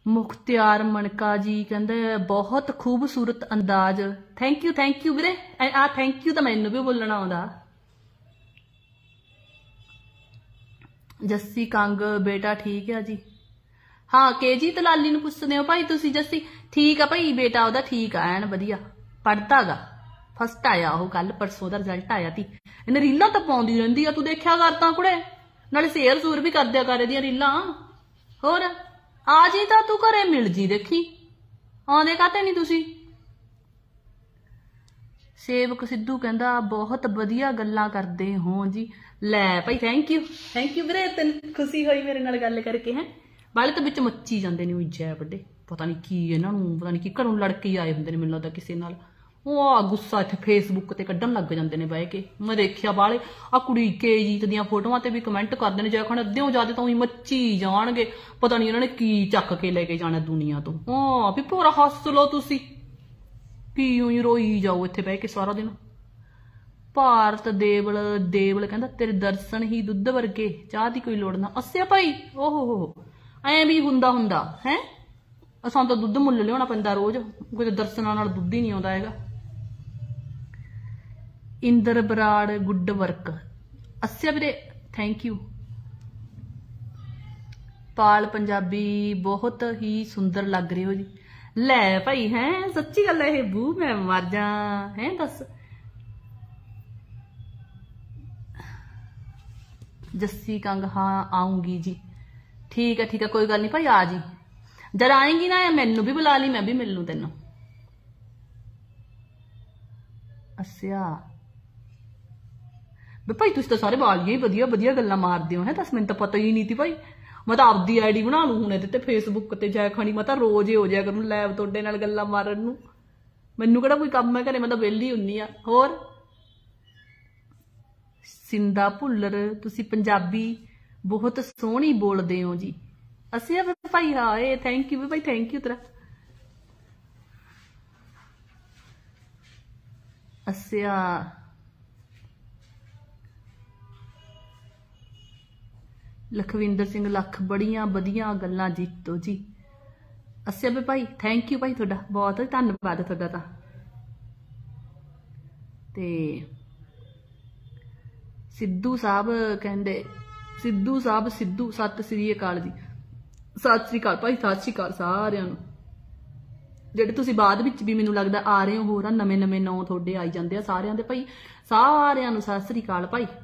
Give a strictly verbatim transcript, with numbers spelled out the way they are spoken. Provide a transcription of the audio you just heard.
मुख्तियार मनका जी कहते बहुत खूबसूरत अंदाज। Thank you thank you Veere. Uh thank you तो मैनू भी बोलना आउंदा। जस्सी कंग बेटा ठीक है जी। हाँ के जी दलाली नूं पुछदे हो भाई तुसी जस्सी। ठीक है भाई बेटा ओहदा ठीक है एन वधिया पढ़दा गा। फस्ट आया वो कल परसों का रिजल्ट आया ती। इन्हें रीलां तो पाउंदी रहिंदी आ तू देखिया कर तां कुड़े नाले शेयर सूर भी कर दिया कर इहदियां रीलां। होर आ जी तां तू घरे मिल जी देखी आउंदे काते नहीं तुसी। सेवक सिद्धू कहंदा बहुत वधिया गल्लां करदे हो जी। लै भाई थैंक यू थैंक यू वीरे तेन खुशी हुई मेरे नाल गल करके हैं। बाले तो बिच मच्छी जांदे ने जै बड़े पता नहीं की इन्हां नूं पता नहीं की घरों लड़के आए हुंदे ने मैनूं लगदा किसे नाल। वो आ गुस्सा इत्थे फेसबुक ते कड्ढन लग जांदे ने बह के। मैं देखिया बाले आ कुड़ी के जीत दियां फोटोआं ते भी कमेंट करदे ने जै खण अद्धियों ज्यादा तो मच्छी जाणगे पता नहीं इन्हां ने की चक के लेके जाना दुनिया तो। हाँ भी पूरा हस लो तुसी की उई रोई जाओ इत्थे बह के सारा दिन। भारत देवल देवल कहंदा तेरे दर्शन ही दुद्ध वर्गे चाह दी कोई लोड़ ना। अस्सिया भाई ओहो हो ऐ भी हुंदा हुंदा है। असां तो दुद्ध मुੱਲ लियाउणा पैंदा रोज कोई दर्शनां नाल दुद्ध ही नहीं आउंदा हैगा। इंदर बराड़ गुड वर्क अस्सिया वीरे थैंक यू। पाल पंजाबी बहुत ही सुंदर लग रहे हो जी। लै भाई है सच्ची गल है बू मैं मर जा है दस। जस्सी कंग हाँ आऊंगी जी। ठीक है ठीक है कोई गल नहीं भाई आ जी जद आएंगी ना मैनू भी बुला ली मैं भी मिल लूं तेन। अस्सिया भाई तुम तो सारे बालियां ही वधिया वधिया गल्लां मारदे हो है दस मैनूं तो पता ही नहीं थी भाई। मैं तो आपदी आई डी बना लूं हुणे ते फेसबुक ते जै खणी मैं तो रोज ही हो जाया करूं लैब तोड़े नाल गल्लां मारन नूं। मैनूं किहड़ा कोई कम है घरे मैं तो वेली हुन्नी आ। होर सिंधा भुल्लर तुसी पंजाबी बहुत सोहनी बोलदे हो जी। अस्सिया भाई हाँ ए थैंक यू भाई थैंक यू तेरा। अस्सिया लखविंदर सिंह लख बड़िया वधिया गल्लां जीतो जी। अस्सिया भी भाई थैंक यू भाई तुहाडा बहुत धन्नवाद तुहाडा तां। ते सिद्धू साहब कहंदे सिद्धू साहब सिद्धू सत श्री अकाल जी। सत श्री अकाल भाई सत श्री अकाल सारिआं नूं ਜਿਹੜੇ ਤੁਸੀਂ ਬਾਅਦ ਵਿੱਚ ਵੀ ਮੈਨੂੰ ਲੱਗਦਾ ਆ ਰਹੇ ਹੋ ਹੋਰ ਨਵੇਂ ਨਵੇਂ ਨਾਂ ਤੁਹਾਡੇ ਆਈ ਜਾਂਦੇ ਆ ਸਾਰਿਆਂ ਦੇ ਭਾਈ ਸਾਰਿਆਂ ਨੂੰ ਸਤਿ ਸ੍ਰੀ ਅਕਾਲ ਭਾਈ।